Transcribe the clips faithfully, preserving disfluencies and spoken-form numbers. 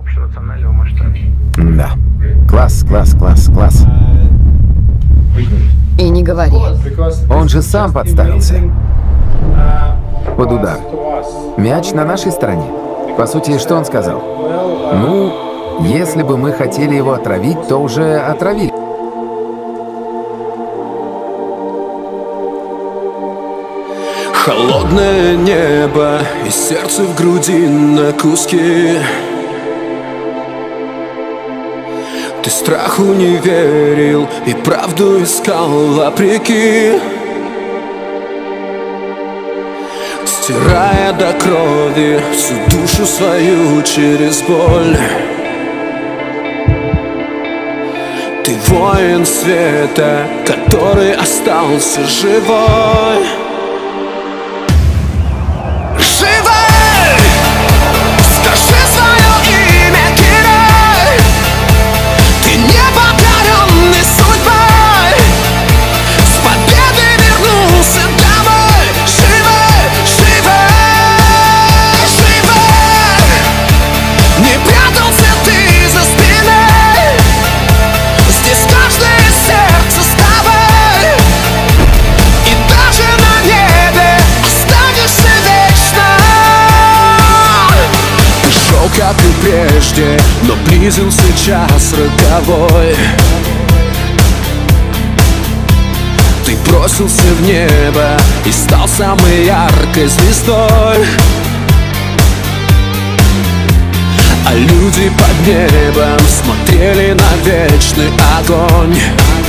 общенационального масштаба. Да. Класс, класс, класс, класс. И не говори. Он же сам подставился. Под удар. Мяч на нашей стороне. По сути, что он сказал? Ну, если бы мы хотели его отравить, то уже отравили. Холодное небо и сердце в груди на куски. Ты страху не верил и правду искал вопреки, стирая до крови всю душу свою через боль. Ты воин света, который остался живой. Как и прежде, но близился час роковой. Ты бросился в небо и стал самой яркой звездой. А люди под небом смотрели на вечный огонь.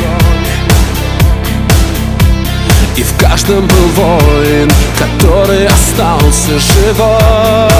И в каждом был воин, который остался живой.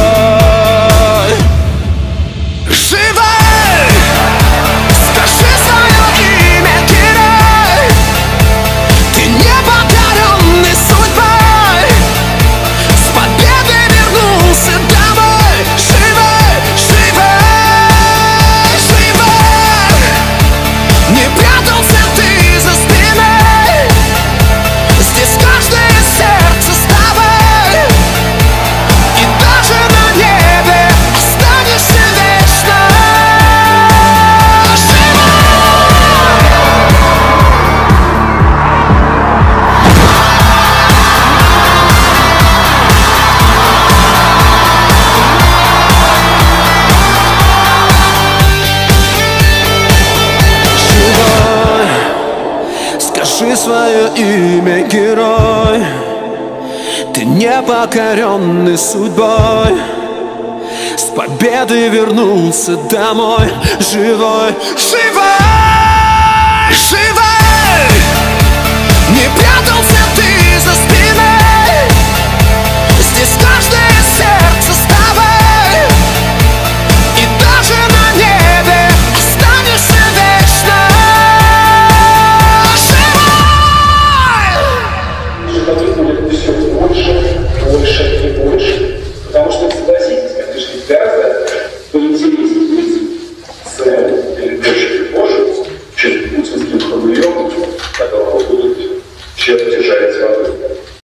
Живой! Скажи свое имя, герой! Ты не покоренный судьбой, с победой вернулся домой. Живой, живой, живой! Не прятался ты за спиной, здесь каждое сердце с тобой. И даже на небе останешься вечно. Скажи свое имя, герой. Ты не покоренный судьбой, с победой вернулся домой. Живой, живой, живой! Не прятался ты за спиной, здесь каждое сердце с тобой. И даже на небе останешься вечно. Ответ будет все больше, больше и больше. Потому что, согласитесь, это же гораздо